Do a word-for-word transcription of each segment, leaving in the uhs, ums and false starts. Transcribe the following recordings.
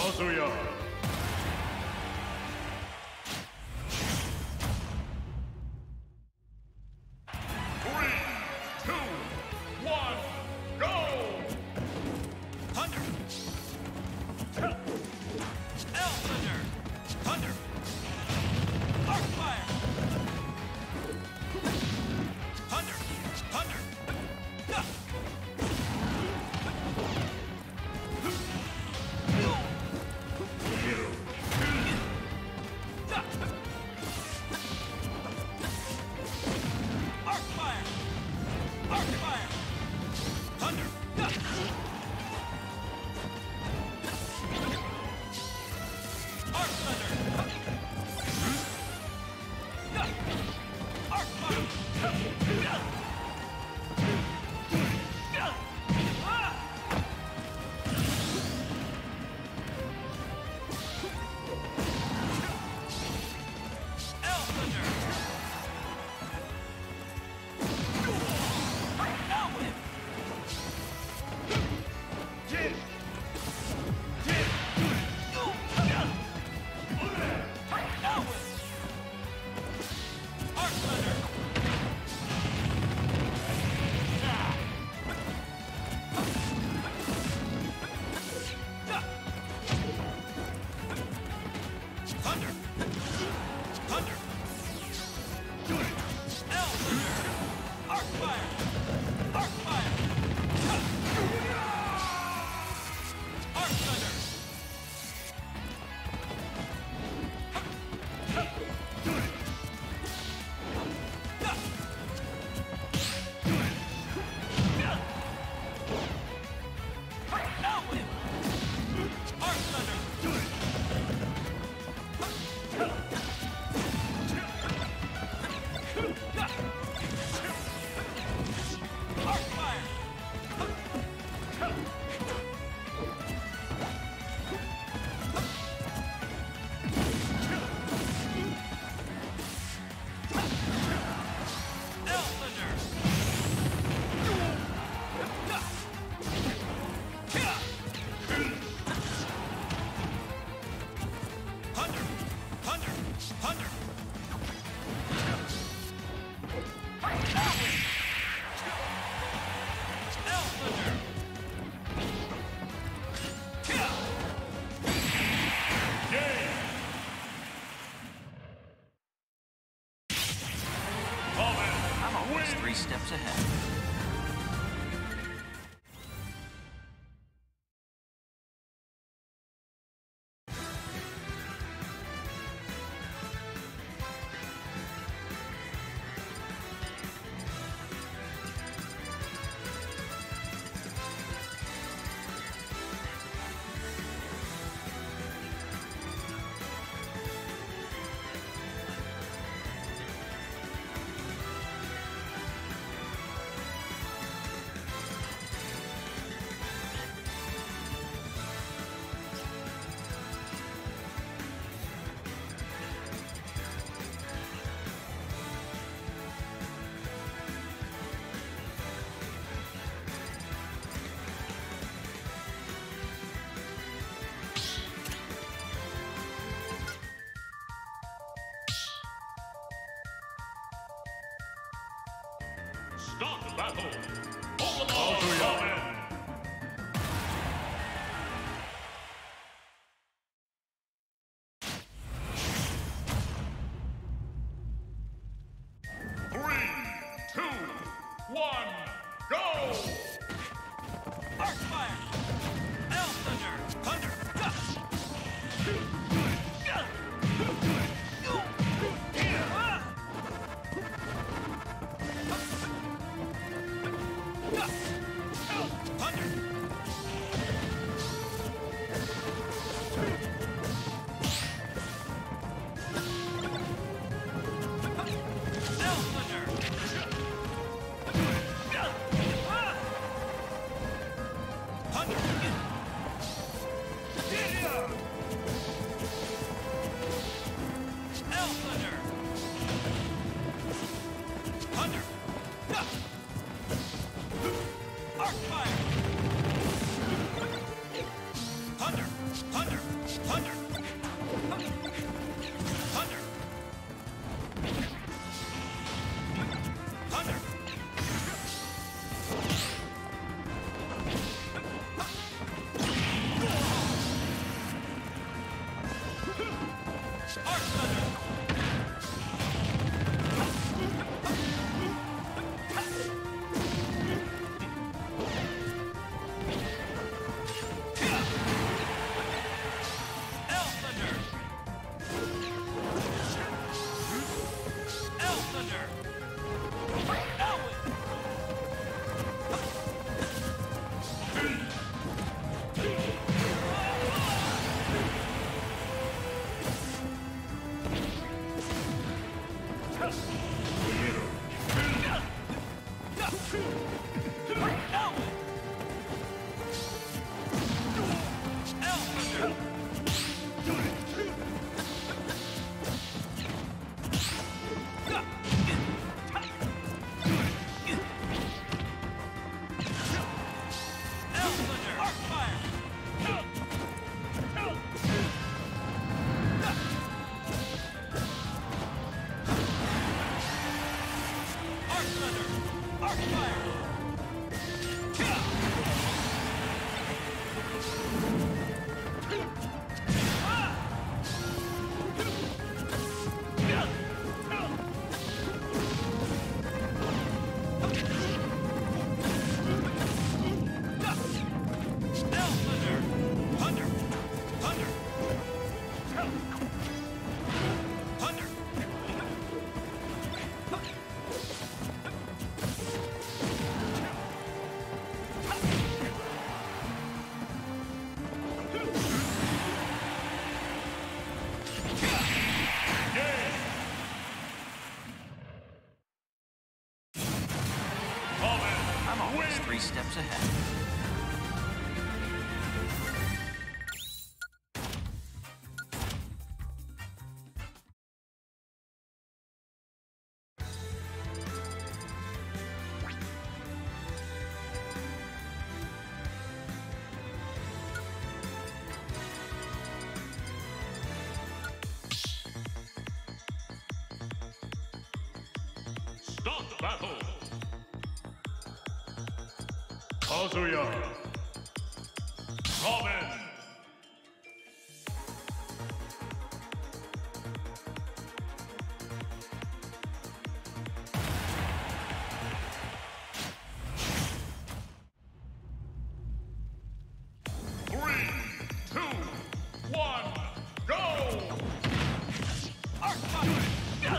Kazuya. Three, two, one, go! Thunder! L Thunder! Thunder! Arc Fire! Thunder! Thunder! Yeah. Arc Fire! Arc Fire! Thunder! Yeah. Arc Thunder! Yeah. Arc Fire! Yeah. Yeah. Ah. L Thunder! Now whip! Jin! Now whip! Arc Thunder! Thunder! Thunder! L Thunder! Arc Fire! Arc Fire! Arc Thunder! Now whip! Arc Thunder! Arc Fire! L Thunder! Thunder! Thunder! Thunder! Now whip! L Thunder! Game! Comment I'm always win! three steps ahead. Start battle! Kazuya! Three, two, one, go! Arc Fire! L Thunder! Thunder! Thunder! L Thunder! Thunder! L Thunder! Thunder! Arc Fire! Thunder! Thunder! Thunder! Thunder! Thunder! Arc Thunder! L Thunder! L Thunder! Elwin! Elwin! L Thunder! L Thunder! Arc Fire! Arc Thunder! Arc Fire! L Thunder! Thunder! Thunder! Thunder! I'm always three steps ahead. Start battle. Kazuya. Ramen. Three, two, one, go! Arc Fire!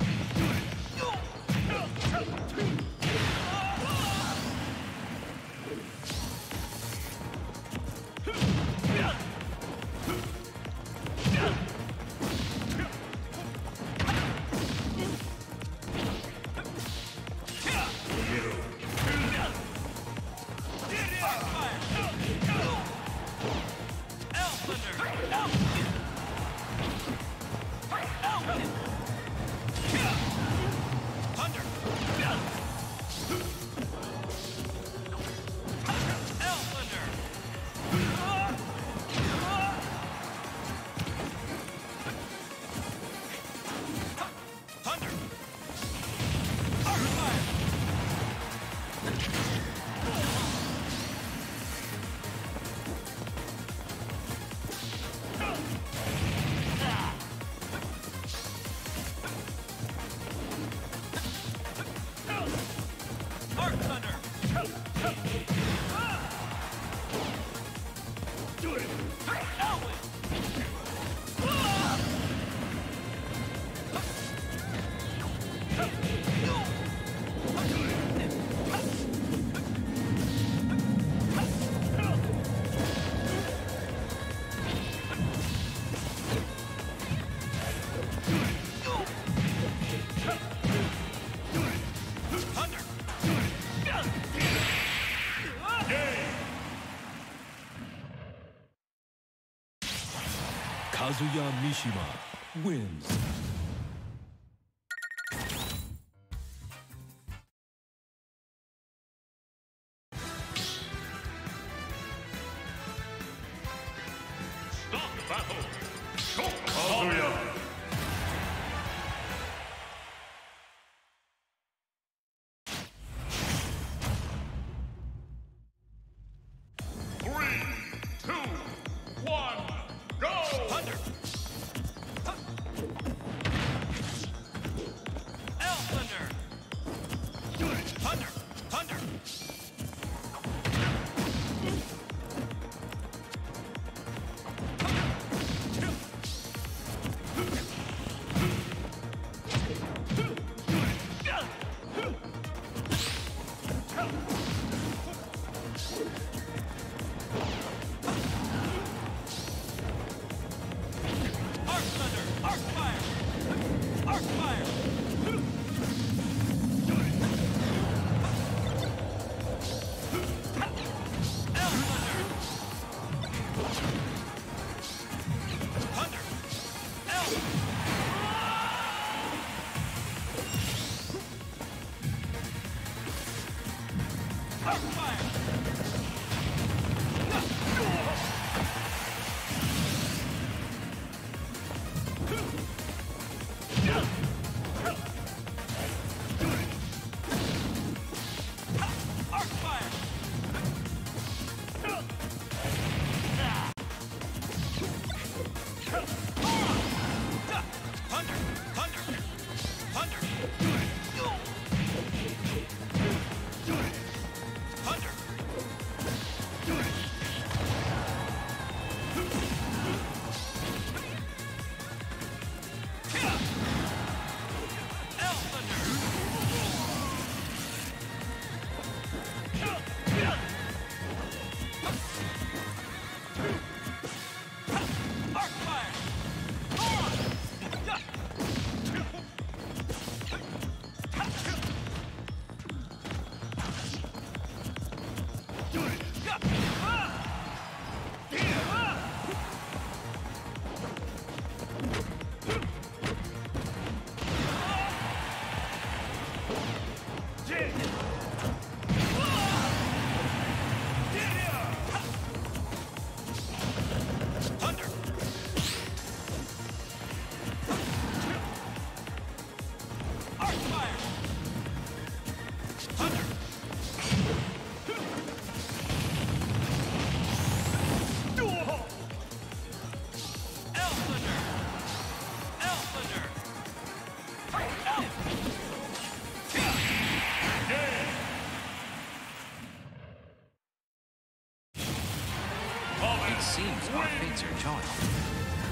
Arc Fire! L Thunder! L! Elwin! Thunder! L Thunder! Thunder! Arc Fire! Arc Thunder! Elwin! Thunder! Kazuya Mishima wins. battle. Kazuya. Three, two, one, go! Thunder. L Thunder. Thunder. Thunder. Arc Thunder. Arc Fire. Arc Fire. L Thunder. Thunder. L. Arc Fire. Arc Fire. Thunder. Thunder. Thunder. Thunder. L Thunder. Arc Fire. Thunder. Arc Fire. Thunder. L Thunder. L Thunder. L. It seems our fates are joined.